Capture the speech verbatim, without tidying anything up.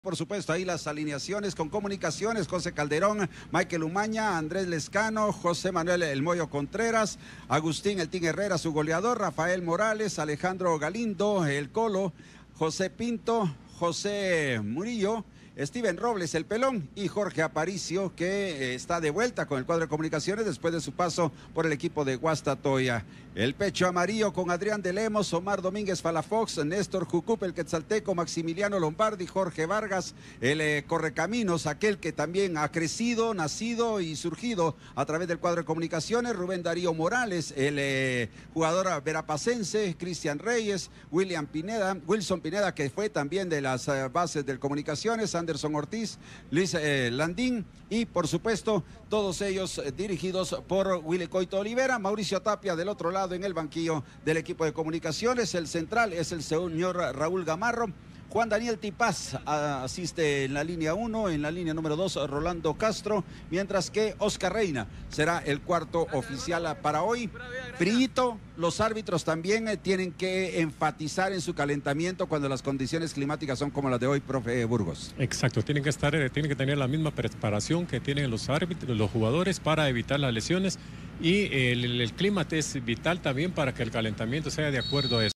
Por supuesto, ahí las alineaciones con Comunicaciones: José Calderón, Michael Umaña, Andrés Lescano, José Manuel El Moyo Contreras, Agustín El Tin Herrera, su goleador, Rafael Morales, Alejandro Galindo, El Colo, José Pinto, José Murillo, Steven Robles, el Pelón, y Jorge Aparicio, que eh, está de vuelta con el cuadro de Comunicaciones después de su paso por el equipo de Guastatoya. El pecho amarillo con Adrián de Lemos, Omar Domínguez Falafox, Néstor Jucup, el Quetzalteco, Maximiliano Lombardi, Jorge Vargas, el eh, Correcaminos, aquel que también ha crecido, nacido y surgido a través del cuadro de Comunicaciones, Rubén Darío Morales, el eh, jugador verapacense, Cristian Reyes, William Pineda, Wilson Pineda, que fue también de las eh, bases del Comunicaciones, Anderson Ortiz, Luis eh, Landín, y por supuesto todos ellos eh, dirigidos por Willy Coito Olivera. Mauricio Tapia del otro lado en el banquillo del equipo de Comunicaciones. El central es el señor Raúl Gamarro. Juan Daniel Tipaz a, asiste en la línea uno, en la línea número dos Rolando Castro, mientras que Oscar Reina será el cuarto oficial para hoy. Frío, los árbitros también eh, tienen que enfatizar en su calentamiento cuando las condiciones climáticas son como las de hoy, profe Burgos. Exacto, tienen que estar, eh, tienen que tener la misma preparación que tienen los árbitros, los jugadores, para evitar las lesiones, y el, el, el clima es vital también para que el calentamiento sea de acuerdo a eso.